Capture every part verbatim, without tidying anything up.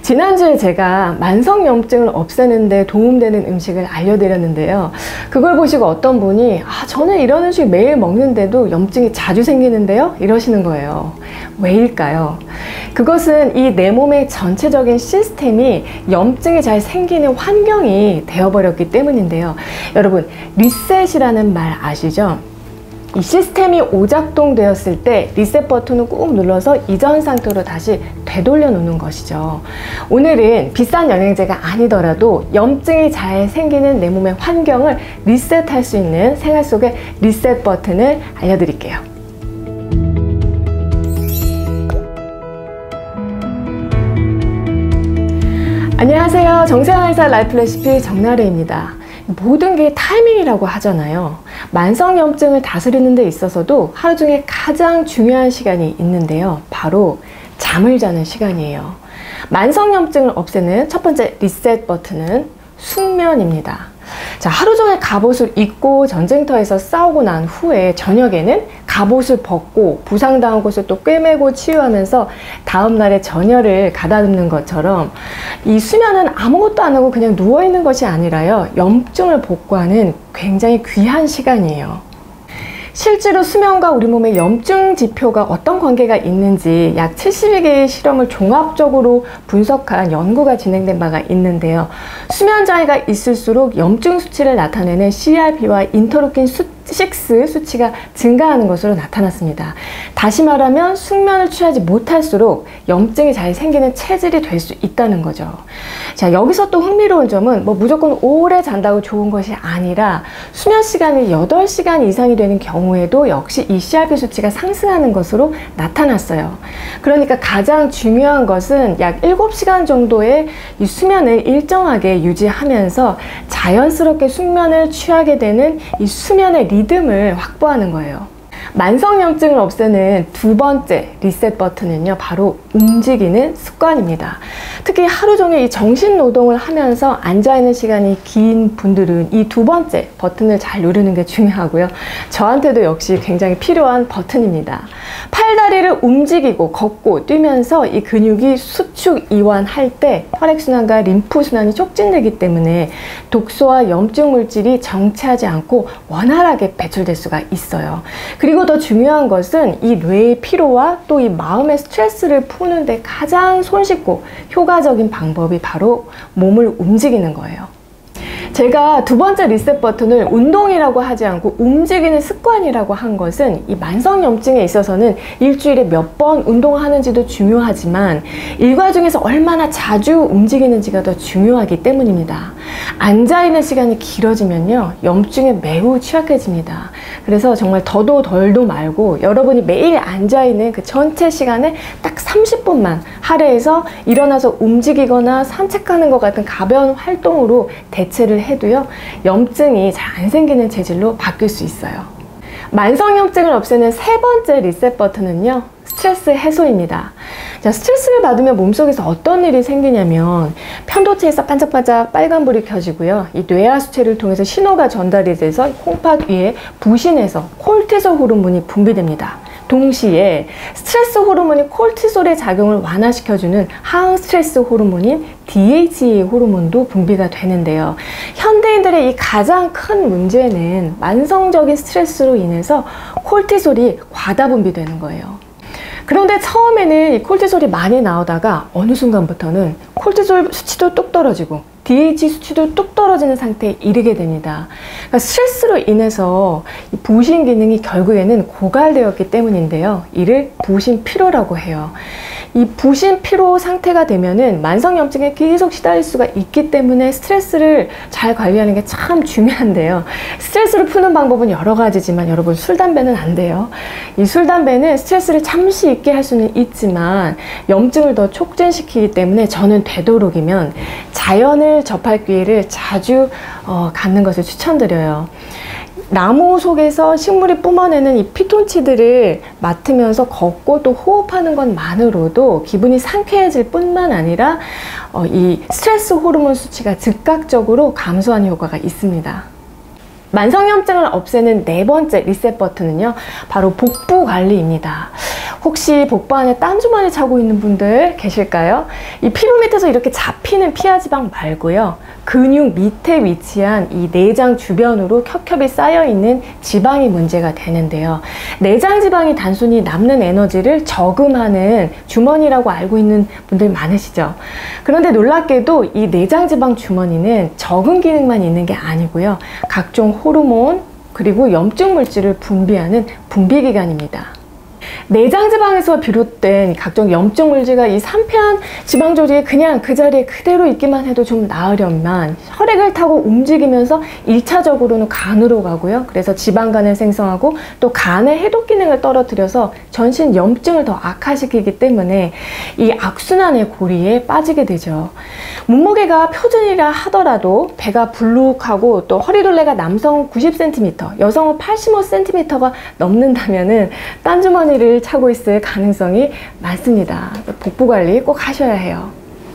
지난주에 제가 만성염증을 없애는 데 도움되는 음식을 알려드렸는데요. 그걸 보시고 어떤 분이 아, 저는 이런 음식 매일 먹는데도 염증이 자주 생기는데요? 이러시는 거예요. 왜일까요? 그것은 이 내 몸의 전체적인 시스템이 염증이 잘 생기는 환경이 되어버렸기 때문인데요. 여러분, 리셋이라는 말 아시죠? 이 시스템이 오작동 되었을 때 리셋 버튼을 꾹 눌러서 이전 상태로 다시 되돌려 놓는 것이죠. 오늘은 비싼 영양제가 아니더라도 염증이 잘 생기는 내 몸의 환경을 리셋할 수 있는 생활 속의 리셋 버튼을 알려드릴게요. 안녕하세요. 정세환의사 라이프 레시피 정나래입니다. 모든 게 타이밍이라고 하잖아요. 만성염증을 다스리는 데 있어서도 하루 중에 가장 중요한 시간이 있는데요. 바로 잠을 자는 시간이에요. 만성염증을 없애는 첫 번째 리셋 버튼은 숙면입니다. 자, 하루 종일 갑옷을 입고 전쟁터에서 싸우고 난 후에 저녁에는 갑옷을 벗고 부상당한 곳을 또 꿰매고 치유하면서 다음날에 전열을 가다듬는 것처럼 이 수면은 아무것도 안 하고 그냥 누워있는 것이 아니라요, 염증을 복구하는 굉장히 귀한 시간이에요. 실제로 수면과 우리 몸의 염증 지표가 어떤 관계가 있는지 약 칠십여 개의 실험을 종합적으로 분석한 연구가 진행된 바가 있는데요. 수면 장애가 있을수록 염증 수치를 나타내는 씨알피와 인터루킨 육 수치가 증가하는 것으로 나타났습니다. 다시 말하면 숙면을 취하지 못할수록 염증이 잘 생기는 체질이 될 수 있다는 거죠. 자, 여기서 또 흥미로운 점은 뭐 무조건 오래 잔다고 좋은 것이 아니라 수면 시간이 여덟 시간 이상이 되는 경우에도 역시 이 씨알피 수치가 상승하는 것으로 나타났어요. 그러니까 가장 중요한 것은 약 일곱 시간 정도의 이 수면을 일정하게 유지하면서 자연스럽게 숙면을 취하게 되는 이 수면의 리듬을 확보하는 거예요. 만성염증을 없애는 두 번째 리셋 버튼은요, 바로 움직이는 습관입니다. 특히 하루 종일 이 정신노동을 하면서 앉아있는 시간이 긴 분들은 이 두 번째 버튼을 잘 누르는 게 중요하고요. 저한테도 역시 굉장히 필요한 버튼입니다. 팔다리를 움직이고 걷고 뛰면서 이 근육이 수축 이완할 때 혈액순환과 림프순환이 촉진되기 때문에 독소와 염증 물질이 정체하지 않고 원활하게 배출될 수가 있어요. 그리고 더 중요한 것은 이 뇌의 피로와 또 이 마음의 스트레스를 푸는데 가장 손쉽고 효과적인 방법이 바로 몸을 움직이는 거예요. 제가 두 번째 리셋 버튼을 운동이라고 하지 않고 움직이는 습관이라고 한 것은 이 만성염증에 있어서는 일주일에 몇 번 운동하는지도 중요하지만 일과 중에서 얼마나 자주 움직이는지가 더 중요하기 때문입니다. 앉아있는 시간이 길어지면요, 염증에 매우 취약해집니다. 그래서 정말 더도 덜도 말고 여러분이 매일 앉아있는 그 전체 시간에 딱 삼십 분만 하루에서 일어나서 움직이거나 산책하는 것 같은 가벼운 활동으로 대체를 해도요, 염증이 잘 안 생기는 체질로 바뀔 수 있어요. 만성염증을 없애는 세 번째 리셋 버튼은요, 스트레스 해소입니다. 자, 스트레스를 받으면 몸속에서 어떤 일이 생기냐면 편도체에서 반짝반짝 빨간불이 켜지고요, 이 뇌하수체를 통해서 신호가 전달이 돼서 콩팥 위에 부신해서 콜티솔 호르몬이 분비됩니다. 동시에 스트레스 호르몬이 콜티솔의 작용을 완화시켜주는 항 스트레스 호르몬인 디에이치이 호르몬도 분비가 되는데요. 현대인들의 이 가장 큰 문제는 만성적인 스트레스로 인해서 콜티솔이 과다 분비되는 거예요. 그런데 처음에는 이 콜티솔이 많이 나오다가 어느 순간부터는 콜티솔 수치도 뚝 떨어지고 디에이치이 수치도 뚝 떨어지는 상태에 이르게 됩니다. 그러니까 스트레스로 인해서 이 부신 기능이 결국에는 고갈되었기 때문인데요. 이를 부신 피로라고 해요. 이 부신 피로 상태가 되면은 만성염증에 계속 시달릴 수가 있기 때문에 스트레스를 잘 관리하는 게 참 중요한데요. 스트레스를 푸는 방법은 여러 가지지만 여러분, 술, 담배는 안 돼요. 이 술, 담배는 스트레스를 잠시 있게 할 수는 있지만 염증을 더 촉진시키기 때문에 저는 되도록이면 자연을 접할 기회를 자주 어, 갖는 것을 추천드려요. 나무 속에서 식물이 뿜어내는 이 피톤치드를 맡으면서 걷고 또 호흡하는 것만으로도 기분이 상쾌해질 뿐만 아니라 어, 이 스트레스 호르몬 수치가 즉각적으로 감소하는 효과가 있습니다. 만성염증을 없애는 네 번째 리셋 버튼은요, 바로 복부 관리입니다. 혹시 복부 안에 딴주머니 차고 있는 분들 계실까요? 이 피부 밑에서 이렇게 잡히는 피하지방 말고요, 근육 밑에 위치한 이 내장 주변으로 겹겹이 쌓여있는 지방이 문제가 되는데요. 내장 지방이 단순히 남는 에너지를 저금하는 주머니라고 알고 있는 분들 많으시죠? 그런데 놀랍게도 이 내장 지방 주머니는 저금 기능만 있는 게 아니고요, 각종 호르몬 그리고 염증 물질을 분비하는 분비기관입니다. 내장지방에서 비롯된 각종 염증 물질과 이 산패한 지방 조직이 그냥 그 자리에 그대로 있기만 해도 좀 나으련만 혈액을 타고 움직이면서 일 차적으로는 간으로 가고요. 그래서 지방간을 생성하고 또 간의 해독 기능을 떨어뜨려서 전신 염증을 더 악화시키기 때문에 이 악순환의 고리에 빠지게 되죠. 몸무게가 표준이라 하더라도 배가 불룩하고 또 허리둘레가 남성은 구십 센티미터, 여성은 팔십오 센티미터가 넘는다면은 딴주머니를 차고 있을 가능성이 많습니다. 복부 관리 꼭 하셔야 해요.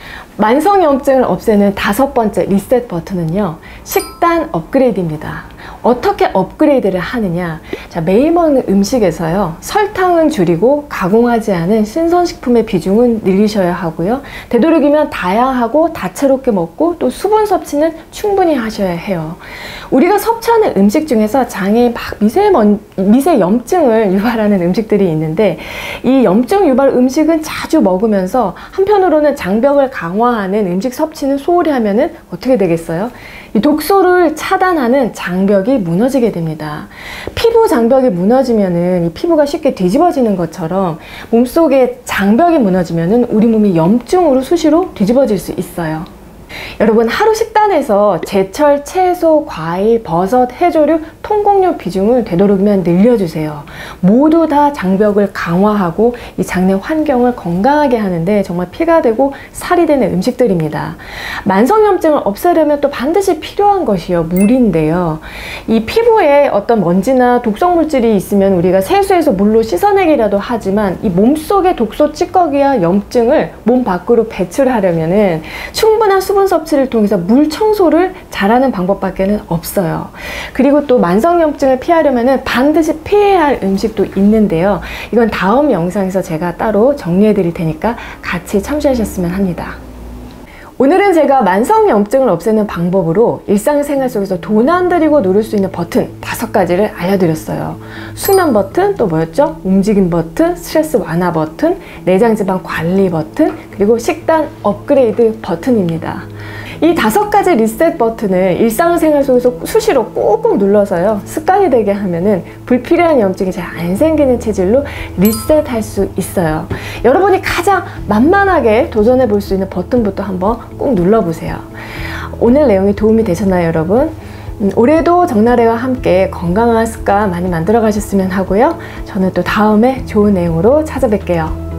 만성염증을 없애는 다섯 번째 리셋 버튼은요, 식단 업그레이드입니다. 어떻게 업그레이드를 하느냐? 자, 매일 먹는 음식에서요, 설탕은 줄이고 가공하지 않은 신선식품의 비중은 늘리셔야 하고요. 되도록이면 다양하고 다채롭게 먹고 또 수분 섭취는 충분히 하셔야 해요. 우리가 섭취하는 음식 중에서 장에 막 미세먼, 미세 염증을 유발하는 음식들이 있는데, 이 염증 유발 음식은 자주 먹으면서 한편으로는 장벽을 강화하는 음식 섭취는 소홀히 하면은 어떻게 되겠어요? 이 독소를 차단하는 장벽이 무너지게 됩니다. 피부 장벽이 무너지면은 이 피부가 쉽게 뒤집어지는 것처럼 몸속의 장벽이 무너지면은 우리 몸이 염증으로 수시로 뒤집어질 수 있어요. 여러분, 하루 식단에서 제철, 채소, 과일, 버섯, 해조류, 통곡류 비중을 되도록이면 늘려주세요. 모두 다 장벽을 강화하고 이 장내 환경을 건강하게 하는데 정말 피가 되고 살이 되는 음식들입니다. 만성염증을 없애려면 또 반드시 필요한 것이요, 물인데요. 이 피부에 어떤 먼지나 독성 물질이 있으면 우리가 세수해서 물로 씻어내기라도 하지만 이 몸속의 독소 찌꺼기와 염증을 몸 밖으로 배출하려면은 충분한 수분 섭취를 통해서 물 청소를 잘하는 방법밖에는 없어요. 그리고 또 만성염증을 피하려면 반드시 피해야 할 음식도 있는데요. 이건 다음 영상에서 제가 따로 정리해 드릴 테니까 같이 참조하셨으면 합니다. 오늘은 제가 만성염증을 없애는 방법으로 일상생활 속에서 돈 안 들이고 누를 수 있는 버튼 다섯 가지를 알려드렸어요. 수면 버튼, 또 뭐였죠? 움직임 버튼, 스트레스 완화 버튼, 내장지방 관리 버튼, 그리고 식단 업그레이드 버튼입니다. 이 다섯 가지 리셋 버튼을 일상생활 속에서 수시로 꾹꾹 눌러서요, 습관이 되게 하면은 불필요한 염증이 잘 안 생기는 체질로 리셋할 수 있어요. 여러분이 가장 만만하게 도전해 볼 수 있는 버튼부터 한번 꾹 눌러보세요. 오늘 내용이 도움이 되셨나요, 여러분? 음, 올해도 정나래와 함께 건강한 습관 많이 만들어 가셨으면 하고요. 저는 또 다음에 좋은 내용으로 찾아뵐게요.